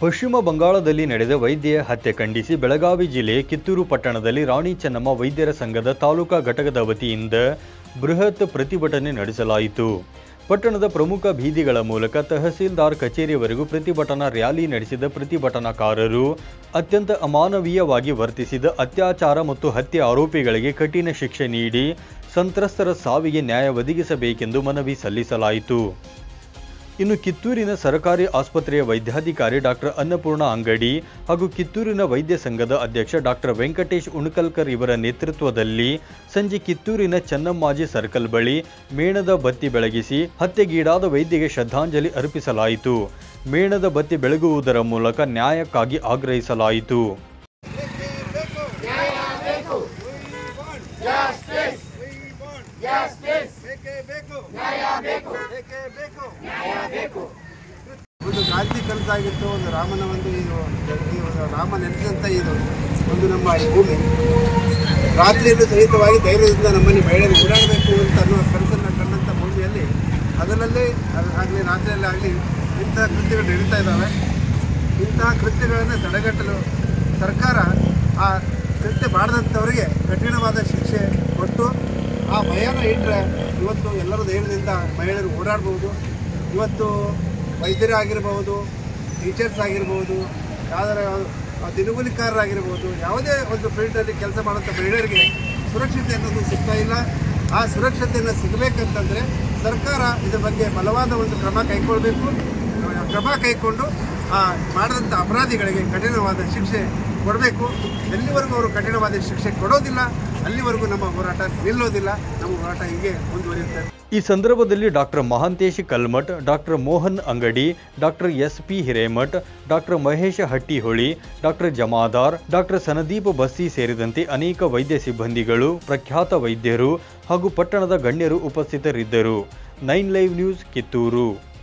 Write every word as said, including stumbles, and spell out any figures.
ಪಶ್ಚಿಮ ಬಂಗಾಳದಲ್ಲಿ ನಡೆದ ವೈದ್ಯೆಯ ಹತ್ಯೆ ಖಂಡಿಸಿ ಬೆಳಗಾವಿ ಜಿಲ್ಲೆ ಕಿತ್ತೂರು ಪಟ್ಟಣದಲ್ಲಿ ರಾಣಿ ಚೆನ್ನಮ್ಮ ವೈದ್ಯರ ಸಂಘದ ತಾಲೂಕಾ ಘಟಕದ ವತಿಯಿಂದ ಬೃಹತ್ ಪ್ರತಿಭಟನೆ ನಡೆಸಲಾಯಿತು. ಪಟ್ಟಣದ ಪ್ರಮುಖ ಬೀದಿಗಳ ಮೂಲಕ ತಹಸೀಲ್ದಾರ್ ಕಚೇರಿಯವರೆಗೂ ಪ್ರತಿಭಟನಾ ರ್ಯಾಲಿ ನಡೆಸಿದ ಪ್ರತಿಭಟನಾಕಾರರು ಅತ್ಯಂತ ಅಮಾನವೀಯವಾಗಿ ವರ್ತಿಸಿದ ಅತ್ಯಾಚಾರ ಮತ್ತು ಹತ್ಯೆ ಆರೋಪಿಗಳಿಗೆ ಕಠಿಣ ಶಿಕ್ಷೆ ನೀಡಿ ಸಂತ್ರಸ್ತರ ಸಾವಿಗೆ ನ್ಯಾಯ ಒದಗಿಸಬೇಕೆಂದು ಮನವಿ ಸಲ್ಲಿಸಲಾಯಿತು. ಇನ್ನು ಕಿತ್ತೂರಿನ ಸರ್ಕಾರಿ ಆಸ್ಪತ್ರೆಯ ವೈದ್ಯಾಧಿಕಾರಿ ಡಾಕ್ಟರ್ ಅನ್ನಪೂರ್ಣ ಅಂಗಡಿ ಹಾಗೂ ಕಿತ್ತೂರಿನ ವೈದ್ಯ ಸಂಘದ ಅಧ್ಯಕ್ಷ ಡಾಕ್ಟರ್ ವೆಂಕಟೇಶ್ ಉಣಕಲ್ಕರ್ ಇವರ ನೇತೃತ್ವದಲ್ಲಿ ಸಂಜೆ ಕಿತ್ತೂರಿನ ಚೆನ್ನಮ್ಮಾಜಿ ಸರ್ಕಲ್ ಬಳಿ ಮೇಣದ ಬತ್ತಿ ಬೆಳಗಿಸಿ ಹತ್ಯೆಗೀಡಾದ ವೈದ್ಯಗೆ ಶ್ರದ್ಧಾಂಜಲಿ ಅರ್ಪಿಸಲಾಯಿತು. ಮೇಣದ ಬತ್ತಿ ಬೆಳಗುವುದರ ಮೂಲಕ ನ್ಯಾಯಕ್ಕಾಗಿ ಆಗ್ರಹಿಸಲಾಯಿತು. ಒಂದು ಗಾಂಧಿ ಕನಸಾಗಿತ್ತು. ಒಂದು ರಾಮನ ಒಂದು ಇದು ರಾಮ ನೆನೆಸಿದಂಥ ಇದು ಒಂದು ನಮ್ಮ ಭೂಮಿ ರಾತ್ರಿಯಲ್ಲೂ ಸಹಿತವಾಗಿ ಧೈರ್ಯದಿಂದ ನಮ್ಮಲ್ಲಿ ಮಹಿಳೆಯರು ಓಡಾಡಬೇಕು ಅಂತ ಅನ್ನೋ ಕನಸನ್ನು ಕಂಡಂಥ ಭೂಮಿಯಲ್ಲಿ ಅದರಲ್ಲೇ ಆಗಲಿ ರಾತ್ರಿಯಲ್ಲೇ ಆಗಲಿ ಇಂತಹ ಕೃತ್ಯಗಳು ನಡೀತಾ ಇದ್ದಾವೆ. ಇಂತಹ ಕೃತ್ಯಗಳನ್ನು ತಡೆಗಟ್ಟಲು ಸರ್ಕಾರ ಆ ಕೃತ್ಯ ಮಾಡದಂಥವರಿಗೆ ಕಠಿಣವಾದ ಶಿಕ್ಷೆ ಕೊಟ್ಟು ಆ ಭಯನ ಇಟ್ಟರೆ ಇವತ್ತು ಎಲ್ಲರೂ ಧೈರ್ಯದಿಂದ ಮಹಿಳೆಯರು ಓಡಾಡ್ಬೋದು. ಇವತ್ತು ವೈದ್ಯರೇ ಆಗಿರ್ಬೋದು, ಟೀಚರ್ಸ್ ಆಗಿರ್ಬೋದು, ಯಾವುದರ ದಿನಗೂಲಿಕಾರರಾಗಿರ್ಬೋದು, ಯಾವುದೇ ಒಂದು ಫೀಲ್ಡಲ್ಲಿ ಕೆಲಸ ಮಾಡುವಂಥ ಮಹಿಳೆಯರಿಗೆ ಸುರಕ್ಷತೆ ಅನ್ನೋದು ಸಿಗ್ತಾ ಇಲ್ಲ. ಆ ಸುರಕ್ಷತೆಯನ್ನು ಸಿಗಬೇಕಂತಂದರೆ ಸರ್ಕಾರ ಇದರ ಬಗ್ಗೆ ಬಲವಾದ ಒಂದು ಕ್ರಮ ಕೈಗೊಳ್ಳಬೇಕು. ಕ್ರಮ ಕೈಗೊಂಡು ಆ ಮಾಡಿದಂಥ ಅಪರಾಧಿಗಳಿಗೆ ಕಠಿಣವಾದ ಶಿಕ್ಷೆ ಕೊಡಬೇಕು. ಎಲ್ಲಿವರೆಗೂ ಅವರು ಕಠಿಣವಾದ ಶಿಕ್ಷೆ ಕೊಡೋದಿಲ್ಲ ಅಲ್ಲಿವರೆಗೂ ನಮ್ಮ ಹೋರಾಟ ನಿಲ್ಲೋದಿಲ್ಲ. ನಮ್ಮ ಹೋರಾಟ ಹೀಗೆ ಮುಂದುವರಿಯುತ್ತೆ. ಈ ಸಂದರ್ಭದಲ್ಲಿ doctor Mahantesh Kalmath, doctor Mohan Angadi, doctor S P Hiremath, doctor Mahesha Hattiholi, doctor Jamadar, doctor Sandeep Bassi ಸೇರಿದಂತೆ ಅನೇಕ ವೈದ್ಯ ಸಿಬ್ಬಂದಿಗಳು, ಪ್ರಖ್ಯಾತ ವೈದ್ಯರು ಹಾಗೂ ಪಟ್ಟಣದ ಗಣ್ಯರು ಉಪಸ್ಥಿತರಿದ್ದರು. Nine live news Kittur.